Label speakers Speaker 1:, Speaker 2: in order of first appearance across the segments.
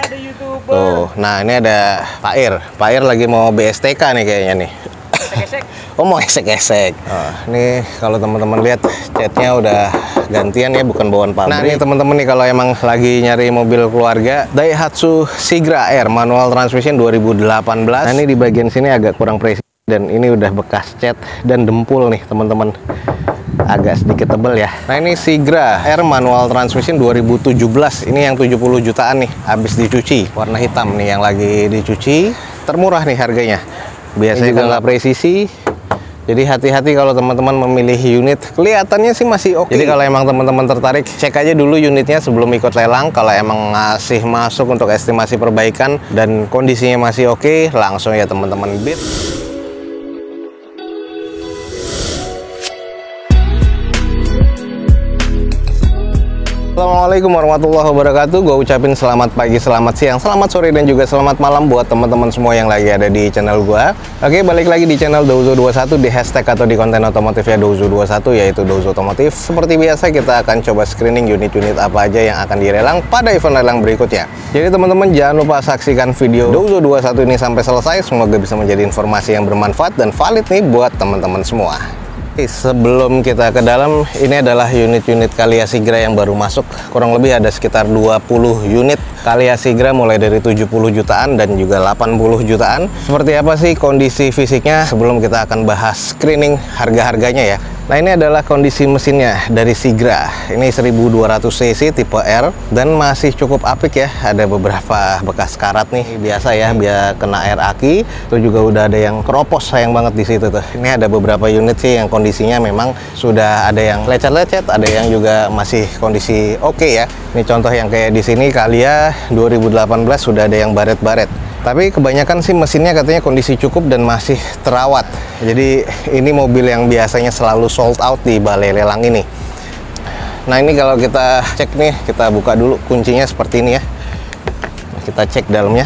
Speaker 1: Tuh, nah ini ada Pak Ir. Pak Ir lagi mau BSTK nih kayaknya nih. Oh, mau esek-esek. Oh, ini kalau teman-teman lihat catnya udah gantian ya, bukan bawaan pabrik. Nah, ini teman-teman nih kalau emang lagi nyari mobil keluarga, Daihatsu Sigra R manual transmission 2018. Nah, ini di bagian sini agak kurang presisi dan ini udah bekas cat dan dempul nih, teman-teman. Agak sedikit tebel ya. Nah, ini Sigra R manual transmission 2017. Ini yang 70 jutaan nih, habis dicuci. Warna hitam nih yang lagi dicuci. Termurah nih harganya. Biasanya juga nggak presisi. Jadi hati-hati kalau teman-teman memilih unit. Kelihatannya sih masih oke. Jadi kalau emang teman-teman tertarik, cek aja dulu unitnya sebelum ikut lelang. Kalau emang masih masuk untuk estimasi perbaikan dan kondisinya masih oke, langsung ya teman-teman bid. Assalamualaikum warahmatullahi wabarakatuh. Gue ucapin selamat pagi, selamat siang, selamat sore, dan juga selamat malam buat teman-teman semua yang lagi ada di channel gue. Oke, balik lagi di channel Douzo21, di hashtag atau di konten otomotif ya Douzo21, yaitu Douzo Otomotif. Seperti biasa kita akan coba screening unit-unit apa aja yang akan dilelang pada event lelang berikutnya. Jadi teman-teman jangan lupa saksikan video Douzo21 ini sampai selesai. Semoga bisa menjadi informasi yang bermanfaat dan valid nih buat teman-teman semua. Sebelum kita ke dalam, ini adalah unit-unit Calia Sigra yang baru masuk. Kurang lebih ada sekitar 20 unit Calia Sigra mulai dari 70 jutaan dan juga 80 jutaan. Seperti apa sih kondisi fisiknya sebelum kita akan bahas screening harga-harganya ya. Nah, ini adalah kondisi mesinnya dari Sigra. Ini 1200 cc tipe R dan masih cukup apik ya. Ada beberapa bekas karat nih, biasa ya, biar kena air aki. Itu juga udah ada yang keropos, sayang banget di situ tuh. Ini ada beberapa unit sih yang kondisinya memang sudah ada yang lecet-lecet, ada yang juga masih kondisi oke ya. Ini contoh yang kayak di sini Calia 2018 sudah ada yang baret-baret. Tapi kebanyakan sih mesinnya katanya kondisi cukup dan masih terawat. Jadi ini mobil yang biasanya selalu sold out di balai lelang ini. Nah, ini kalau kita cek nih, kita buka dulu kuncinya seperti ini ya. Kita cek dalamnya.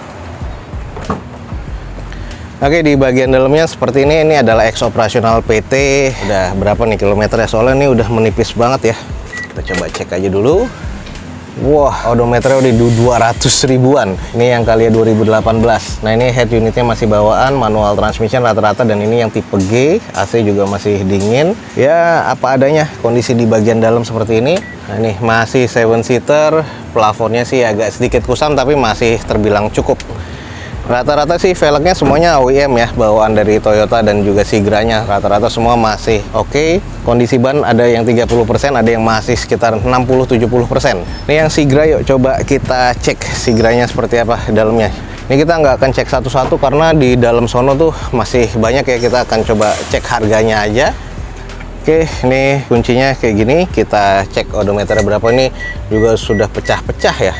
Speaker 1: Oke, di bagian dalamnya seperti ini adalah ex operasional PT. Udah berapa nih kilometernya? Soalnya ini udah menipis banget ya. Kita coba cek aja dulu. Wah, odometernya udah 200 ribuan. Ini yang Calia 2018. Nah, ini head unitnya masih bawaan, manual transmission rata-rata, dan ini yang tipe G. AC juga masih dingin. Ya, apa adanya. Kondisi di bagian dalam seperti ini. Nah, ini masih 7-seater. Plafonnya sih agak sedikit kusam, tapi masih terbilang cukup. Rata-rata sih velgnya semuanya OEM ya, bawaan dari Toyota dan juga Sigranya. Rata-rata semua masih oke. Kondisi ban ada yang 30%, ada yang masih sekitar 60-70%. Ini yang Sigra, yuk coba kita cek Sigranya seperti apa dalamnya. Ini kita nggak akan cek satu-satu karena di dalam sono tuh masih banyak ya. Kita akan coba cek harganya aja. Oke, ini kuncinya kayak gini. Kita cek odometernya berapa. Ini juga sudah pecah-pecah ya.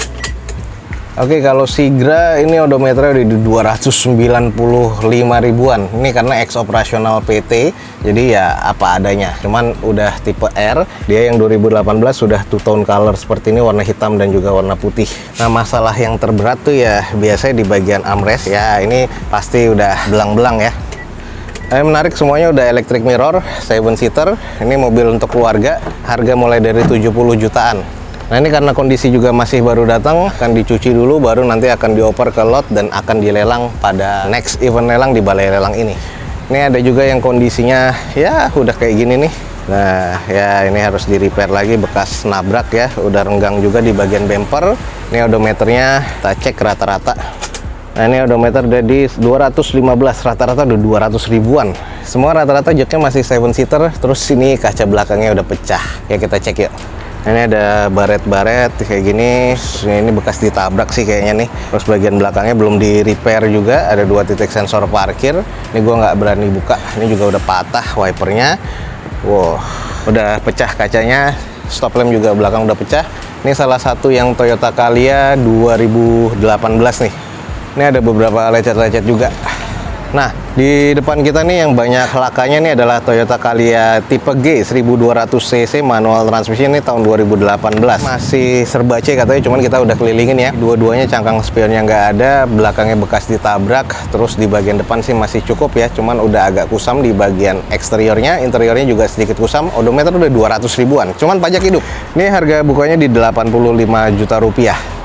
Speaker 1: Oke, kalau Sigra ini odometernya udah di 295 ribuan. Ini karena ex operasional PT, jadi ya apa adanya. Cuman udah tipe R, dia yang 2018 sudah two-tone color seperti ini, warna hitam dan juga warna putih. Nah, masalah yang terberat tuh ya biasanya di bagian armrest ya. Ini pasti udah belang-belang ya. Menarik, semuanya udah electric mirror, 7-seater. Ini mobil untuk keluarga, harga mulai dari 70 jutaan. Nah, ini karena kondisi juga masih baru datang, akan dicuci dulu, baru nanti akan dioper ke lot dan akan dilelang pada next event lelang di balai lelang ini. Ini ada juga yang kondisinya ya udah kayak gini nih. Nah, ya ini harus di repair lagi, bekas nabrak ya, udah renggang juga di bagian bumper. Ini odometernya kita cek rata-rata. Nah, ini odometer udah di 215, rata-rata udah 200 ribuan. Semua rata-rata joknya masih 7-seater, terus ini kaca belakangnya udah pecah. Ya, kita cek yuk. Ini ada baret-baret kayak gini. Ini bekas ditabrak sih kayaknya nih. Terus bagian belakangnya belum di repair juga. Ada 2 titik sensor parkir. Ini gua nggak berani buka. Ini juga udah patah wipernya. Wow, udah pecah kacanya. Stop lamp juga belakang udah pecah. Ini salah satu yang Toyota Calia 2018 nih. Ini ada beberapa lecet-lecet juga. Nah, di depan kita nih yang banyak lakanya nih adalah Toyota Calia tipe G 1200 cc manual transmission. Ini tahun 2018. Masih serba C katanya, cuman kita udah kelilingin ya. Dua-duanya cangkang spionnya nggak ada, belakangnya bekas ditabrak, terus di bagian depan sih masih cukup ya, cuman udah agak kusam di bagian eksteriornya, interiornya juga sedikit kusam. Odometer udah 200 ribuan, cuman pajak hidup. Ini harga bukanya di 85 juta rupiah.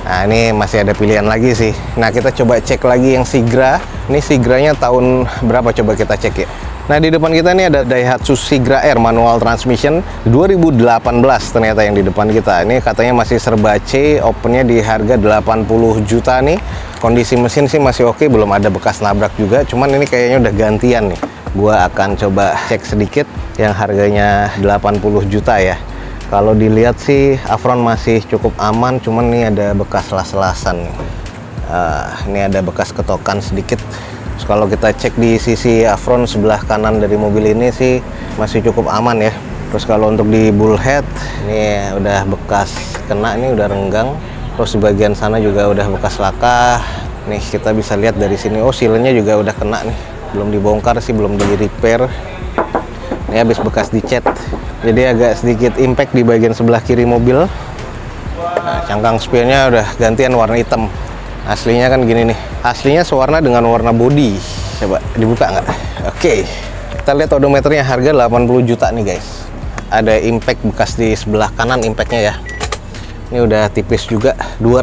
Speaker 1: Nah, ini masih ada pilihan lagi sih. Nah, kita coba cek lagi yang Sigra. Ini Sigranya tahun berapa, coba kita cek ya. Nah, di depan kita ini ada Daihatsu Sigra R manual transmission 2018 ternyata yang di depan kita. Ini katanya masih serba C, opennya di harga 80 juta nih. Kondisi mesin sih masih oke, belum ada bekas nabrak juga. Cuman ini kayaknya udah gantian nih. Gua akan coba cek sedikit yang harganya 80 juta ya. Kalau dilihat sih Avron masih cukup aman, cuman ini ada bekas las-lasan nih. Ini ada bekas ketokan sedikit. Terus kalau kita cek di sisi Avron sebelah kanan dari mobil ini sih masih cukup aman ya. Terus kalau untuk di bullhead ini udah bekas kena, ini udah renggang. Terus di bagian sana juga udah bekas laka. Nih kita bisa lihat dari sini, oh silnya juga udah kena nih. Belum dibongkar sih, belum di repair. Ini habis bekas dicat. Jadi agak sedikit impact di bagian sebelah kiri mobil. Nah, cangkang spionnya udah gantian warna hitam. Aslinya kan gini nih. Aslinya sewarna dengan warna body. Coba dibuka nggak? Oke. Kita lihat odometernya, harga 80 juta nih guys. Ada impact bekas di sebelah kanan impactnya ya. Ini udah tipis juga,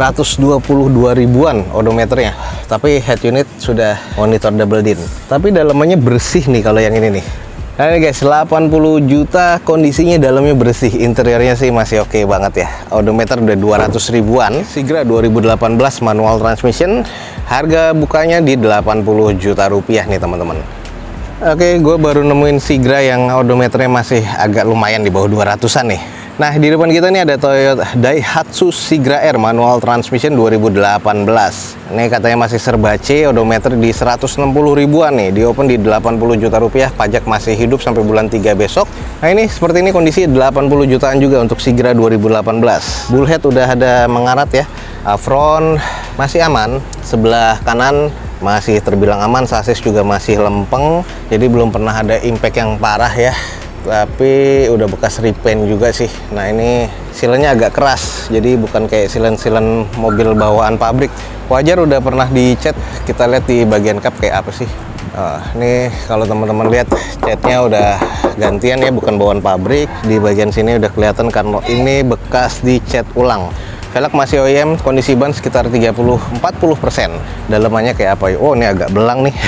Speaker 1: 222 ribuan odometernya. Tapi head unit sudah monitor double din. Tapi dalamannya bersih nih kalau yang ini nih. Nah ini guys, 80 juta, kondisinya dalamnya bersih, interiornya sih masih oke banget ya. Odometer udah 200 ribuan. Sigra 2018 manual transmission, harga bukanya di 80 juta rupiah nih teman-teman. Oke, gue baru nemuin Sigra yang odometernya masih agak lumayan di bawah 200-an nih. Nah, di depan kita ini ada Toyota Daihatsu Sigra R manual transmission 2018. Ini katanya masih serba C, odometer di 160 ribuan nih. Di open di 80 juta rupiah, pajak masih hidup sampai bulan 3 besok. Nah, ini seperti ini kondisi 80 jutaan juga untuk Sigra 2018. Bullhead udah ada mengarat ya. Front masih aman, sebelah kanan masih terbilang aman, sasis juga masih lempeng. Jadi belum pernah ada impact yang parah ya. Tapi udah bekas repaint juga sih. Nah ini silennya agak keras, jadi bukan kayak silen-silen mobil bawaan pabrik. Wajar udah pernah dicat. Kita lihat di bagian kap kayak apa sih. Ini kalau teman-teman lihat catnya udah gantian ya, bukan bawaan pabrik. Di bagian sini udah kelihatan kan ini bekas dicat ulang. Velg masih OEM, kondisi ban sekitar 30-40%. Dalamannya kayak apa ya? Oh ini agak belang nih.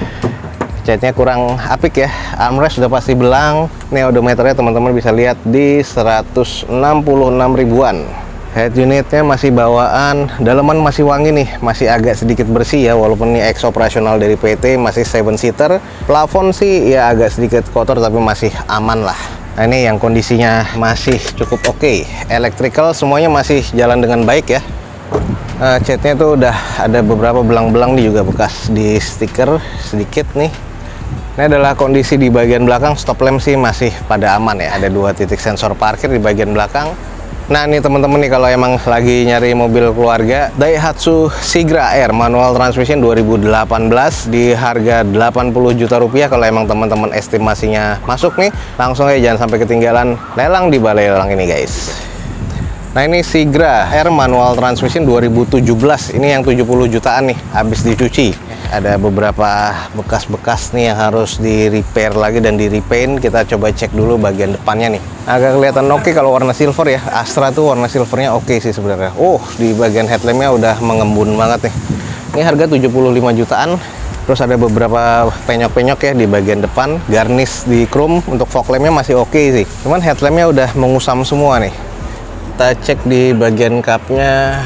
Speaker 1: Catnya kurang apik ya, armrest sudah pasti belang. Nih odometernya teman-teman bisa lihat di 166 ribuan. Head unitnya masih bawaan, dalaman masih wangi nih, masih agak sedikit bersih ya, walaupun ini ex operasional dari PT, masih 7-seater. Plafon sih ya agak sedikit kotor tapi masih aman lah. Nah ini yang kondisinya masih cukup oke. Electrical semuanya masih jalan dengan baik ya. Catnya tuh udah ada beberapa belang-belang nih, juga bekas di stiker sedikit nih. Ini adalah kondisi di bagian belakang. Stop lamp sih masih pada aman ya. Ada 2 titik sensor parkir di bagian belakang. Nah nih teman-teman nih, kalau emang lagi nyari mobil keluarga, Daihatsu Sigra R manual transmission 2018 di harga 80 juta rupiah. Kalau emang teman-teman estimasinya masuk nih, langsung aja, jangan sampai ketinggalan lelang di balai lelang ini guys. Nah ini Sigra R manual transmission 2017. Ini yang 70 jutaan nih, habis dicuci. Ada beberapa bekas-bekas nih yang harus di repair lagi dan di repaint. Kita coba cek dulu bagian depannya nih. Agak kelihatan oke kalau warna silver ya. Astra tuh warna silvernya oke sih sebenarnya. Oh, di bagian headlampnya udah mengembun banget nih. Ini harga 75 jutaan. Terus ada beberapa penyok-penyok ya di bagian depan. Garnish di chrome. Untuk fog lampnya masih oke sih. Cuman headlampnya udah mengusam semua nih. Kita cek di bagian cupnya.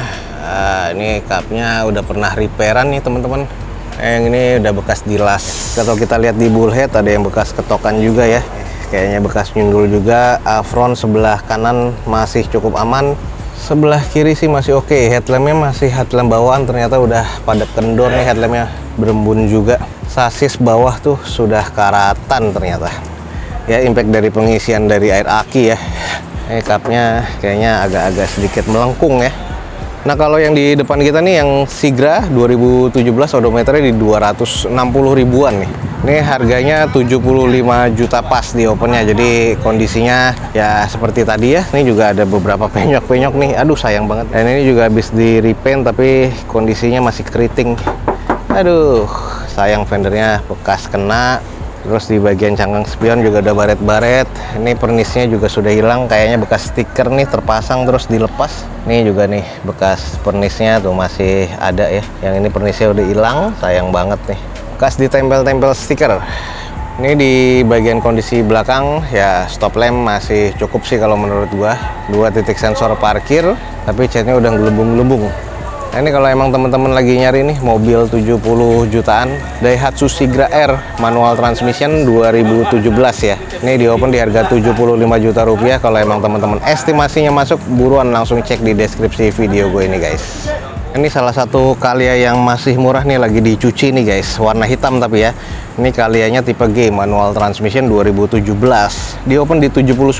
Speaker 1: Ini cupnya udah pernah repairan nih teman-teman. Yang ini udah bekas dilas. Kalau kita lihat di bullhead ada yang bekas ketokan juga ya. Kayaknya bekas nyundul juga. Front sebelah kanan masih cukup aman. Sebelah kiri sih masih oke. Headlampnya masih headlamp bawaan. Ternyata udah pada kendor nih, headlampnya berembun juga. Sasis bawah tuh sudah karatan ternyata. Ya impact dari pengisian dari air aki ya. Cupnya kayaknya agak-agak sedikit melengkung ya. Nah kalau yang di depan kita nih yang Sigra 2017 odometernya di 260 ribuan nih. Ini harganya 75 juta pas di opennya. Jadi kondisinya ya seperti tadi ya. Ini juga ada beberapa penyok-penyok nih. Aduh sayang banget. Dan ini juga habis di repaint tapi kondisinya masih keriting. Aduh sayang, fendernya bekas kena. Terus di bagian cangkang spion juga udah baret-baret. Ini pernisnya juga sudah hilang, kayaknya bekas stiker nih terpasang terus dilepas. Ini juga nih bekas pernisnya tuh masih ada ya. Yang ini pernisnya udah hilang, sayang banget nih. Bekas ditempel-tempel stiker. Ini di bagian kondisi belakang ya, stop lamp masih cukup sih kalau menurut gua. 2 titik sensor parkir, tapi catnya udah gelembung-gelembung. Nah, ini kalau emang teman-teman lagi nyari nih mobil 70 jutaan Daihatsu Sigra R manual transmission 2017 ya. Ini di open di harga 75 juta rupiah. Kalau emang teman-teman estimasinya masuk, buruan langsung cek di deskripsi video gue ini guys. Ini salah satu Calya yang masih murah nih, lagi dicuci nih guys, warna hitam tapi ya. Ini Calyanya tipe G manual transmission 2017. Di open di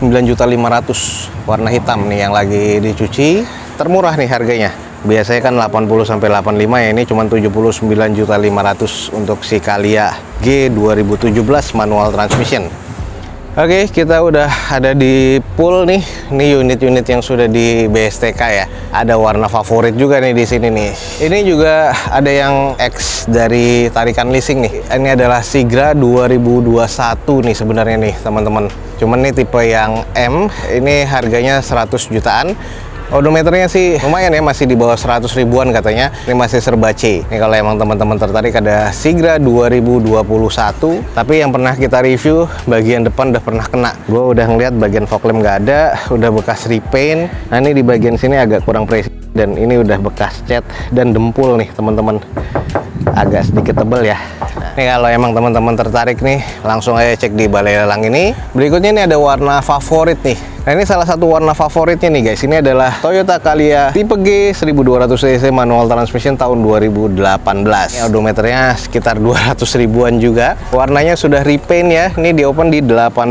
Speaker 1: 79.500.000 warna hitam nih yang lagi dicuci. Termurah nih harganya. Biasanya kan 80 sampai 85 ya, ini cuma 79.500.000 untuk si Calya G 2017 manual transmission. Oke, kita udah ada di pool nih. Ini unit-unit yang sudah di BSTK ya. Ada warna favorit juga nih di sini nih. Ini juga ada yang X dari tarikan leasing nih. Ini adalah Sigra 2021 nih sebenarnya nih teman-teman. Cuman nih tipe yang M, ini harganya 100 jutaan. Odometernya sih lumayan ya, masih di bawah 100 ribuan katanya. Ini masih serba C. Ini kalau emang teman-teman tertarik, ada Sigra 2021. Tapi yang pernah kita review, bagian depan udah pernah kena. Gue udah ngeliat bagian fog lamp nggak ada, udah bekas repaint. Nah ini di bagian sini agak kurang presisi. Dan ini udah bekas cat dan dempul nih teman-teman. Agak sedikit tebel ya. Nih kalau emang teman-teman tertarik nih, langsung aja cek di balai lelang ini. Berikutnya ini ada warna favorit nih. Nah ini salah satu warna favoritnya nih guys. Ini adalah Toyota Calya tipe G 1200 cc manual transmission tahun 2018. Ini odometernya sekitar 200 ribuan juga. Warnanya sudah repaint ya. Ini di open di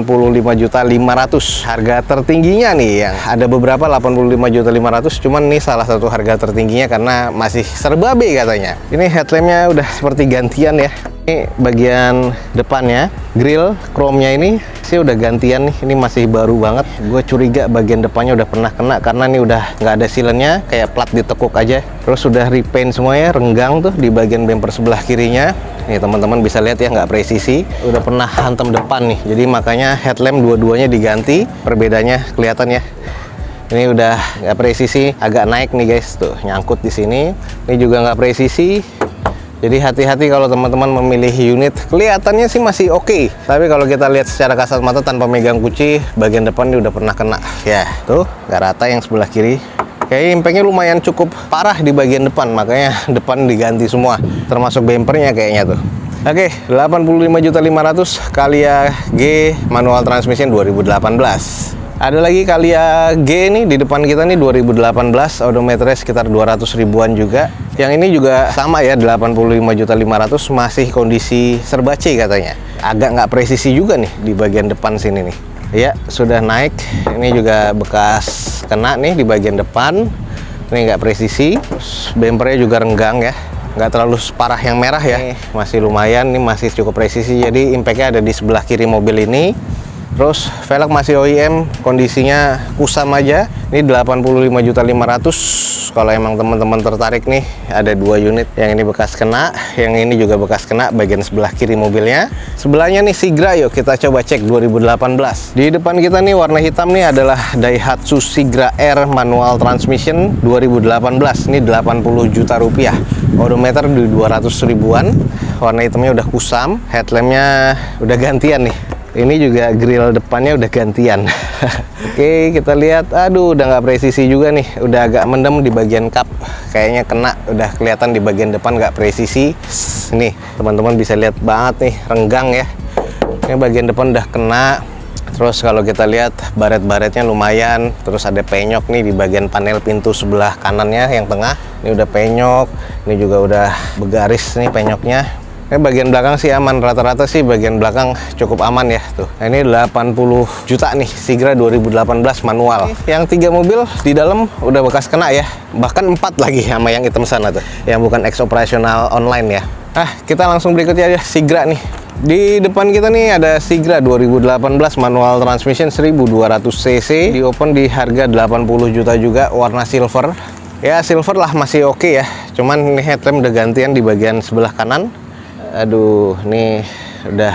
Speaker 1: 85.500.000. Harga tertingginya nih yang ada beberapa 85.500.000. Cuman ini salah satu harga tertingginya karena masih serba B katanya. Ini headlampnya udah seperti gantian ya. Ini bagian depannya, grill chrome-nya ini sih udah gantian nih. Ini masih baru banget. Gue curiga bagian depannya udah pernah kena karena ini udah nggak ada silennya, kayak plat ditekuk aja. Terus sudah repaint semuanya, renggang tuh di bagian bumper sebelah kirinya. Nih teman-teman bisa lihat ya, nggak presisi. Udah pernah hantam depan nih. Jadi makanya headlamp dua-duanya diganti. Perbedaannya kelihatan ya. Ini udah nggak presisi, agak naik nih guys, tuh nyangkut di sini. Ini juga nggak presisi. Jadi hati-hati kalau teman-teman memilih unit. Kelihatannya sih masih oke, tapi kalau kita lihat secara kasat mata tanpa megang kunci, bagian depan ini udah pernah kena. Ya, tuh nggak rata yang sebelah kiri. Kayaknya impactnya lumayan cukup parah di bagian depan, makanya depan diganti semua, termasuk bumpernya kayaknya tuh. Oke, 85.500.000 Calya G manual transmission 2018. Ada lagi Calya G nih di depan kita nih 2018, odometernya sekitar 200 ribuan juga. Yang ini juga sama ya, 85.500.000, masih kondisi serba C katanya. Agak nggak presisi juga nih di bagian depan sini nih. Ya, sudah naik. Ini juga bekas kena nih di bagian depan. Ini nggak presisi. Terus bumpernya juga renggang ya. Nggak terlalu parah yang merah ya. Ini masih lumayan, ini masih cukup presisi. Jadi impactnya ada di sebelah kiri mobil ini. Terus velg masih OEM, kondisinya kusam aja. Ini 85.500.000. Kalau emang teman-teman tertarik nih, ada 2 unit. Yang ini bekas kena, yang ini juga bekas kena bagian sebelah kiri mobilnya. Sebelahnya nih Sigra, yuk kita coba cek 2018. Di depan kita nih warna hitam nih adalah Daihatsu Sigra R manual transmission 2018. Ini 80 juta rupiah. Odometer di 200 ribuan. Warna hitamnya udah kusam, headlampnya udah gantian nih. Ini juga grill depannya udah gantian. Oke, kita lihat. Aduh, udah nggak presisi juga nih. Udah agak mendem di bagian kap. Kayaknya kena. Udah kelihatan di bagian depan nggak presisi. Nih, teman-teman bisa lihat banget nih, renggang ya. Ini bagian depan udah kena. Terus kalau kita lihat baret-baretnya lumayan. Terus ada penyok nih di bagian panel pintu sebelah kanannya yang tengah. Ini udah penyok. Ini juga udah begaris nih penyoknya. Bagian belakang sih aman, rata-rata sih bagian belakang cukup aman ya tuh. Nah, ini 80 juta nih Sigra 2018 manual. Yang 3 mobil di dalam udah bekas kena ya, bahkan 4 lagi sama yang hitam sana tuh, yang bukan ex operasional online ya. Kita langsung berikutnya aja Sigra nih. Di depan kita nih ada Sigra 2018 manual transmission 1200 cc, di open di harga 80 juta juga, warna silver. Ya silver lah, masih oke ya. Cuman ini headlamp udah gantian di bagian sebelah kanan. Aduh, nih udah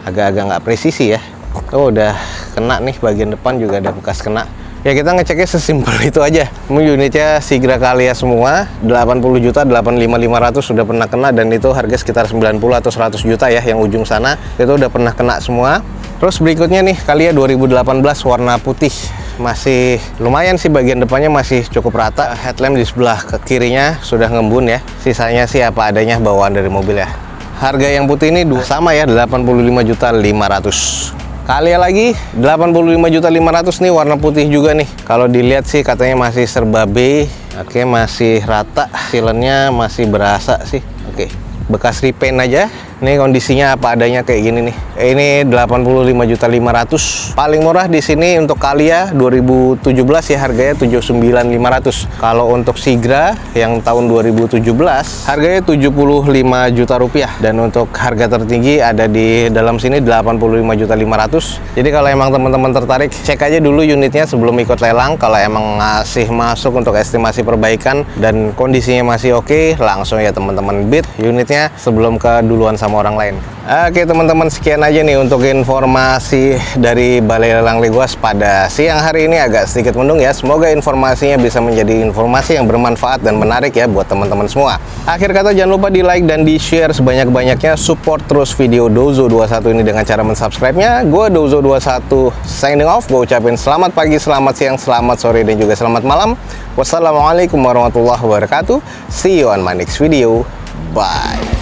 Speaker 1: agak-agak nggak presisi ya. Oh, udah kena nih, bagian depan juga ada bekas kena. Ya kita ngeceknya sesimpel itu aja. Unitnya Sigra Kalia semua, 80 juta, 85.500 sudah pernah kena, dan itu harga sekitar 90 atau 100 juta ya, yang ujung sana itu udah pernah kena semua. Terus berikutnya nih Kalia 2018 warna putih, masih lumayan sih, bagian depannya masih cukup rata. Headlamp di sebelah ke kirinya sudah ngembun ya, sisanya sih apa adanya bawaan dari mobil ya. Harga yang putih ini sama ya, 85.500. Kalia lagi 85.500 nih, warna putih juga nih. Kalau dilihat sih katanya masih serba B. Oke, masih rata, silennya masih berasa sih. Oke, bekas repaint aja. Ini kondisinya apa adanya kayak gini nih. Ini 85.500. Paling murah di sini untuk Kalia 2017 ya, harganya 79.500. Kalau untuk Sigra yang tahun 2017 harganya 75 juta rupiah, dan untuk harga tertinggi ada di dalam sini 85.500. Jadi kalau emang teman-teman tertarik, cek aja dulu unitnya sebelum ikut lelang. Kalau emang masih masuk untuk estimasi perbaikan dan kondisinya masih oke, langsung ya teman-teman bid unitnya sebelum keduluan sama orang lain. Oke teman-teman, sekian aja nih untuk informasi dari Balai Lelang Legoas pada siang hari ini. Agak sedikit mendung ya, semoga informasinya bisa menjadi informasi yang bermanfaat dan menarik ya buat teman-teman semua. Akhir kata, jangan lupa di like dan di share sebanyak-banyaknya, support terus video Dozo21 ini dengan cara mensubscribe-nya. Gue Dozo21 signing off. Gue ucapin selamat pagi, selamat siang, selamat sore, dan juga selamat malam. Wassalamualaikum warahmatullahi wabarakatuh. See you on my next video. Bye.